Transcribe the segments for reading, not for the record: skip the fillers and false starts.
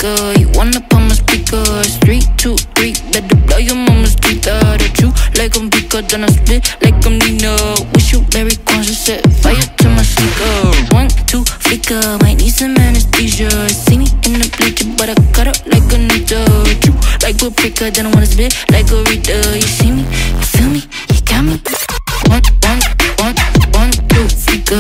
speaker. You wanna put my speakers. 3, 2, 3, better blow your mama's teeth out. I chew like I'm Pika, then I spit like I'm Nina. Wish you very conscious, set fire to my sneaker. 1, 2, flicker, might need some anesthesia. See me in the bleacher, but I cut up like a Nita. Chew like a pricker, then I wanna spit like a Rita. You see me, you feel me, you got me. 1, 2, flicker.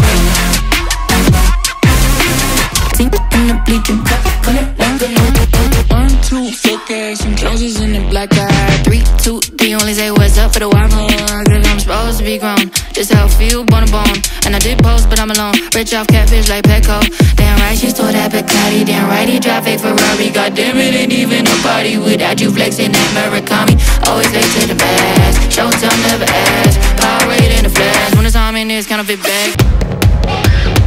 See me in the bleacher, cut up like a Nita. 1, 2, flicker, some Joneses in the black eye. 3, 2, 3, only say what's up for the wild more. Cause I'm supposed to be grown, just how I feel, bone to bone. And I did post, but I'm alone. Rich off catfish like Petco. Damn right, she stole that Bacardi. Damn right, he drive fake Ferrari. God damn it, ain't even a party without you flexing that Murakami. Always late to the mass, showtime never ask. Power rate in the flash, when it's time in this counterfeit bag.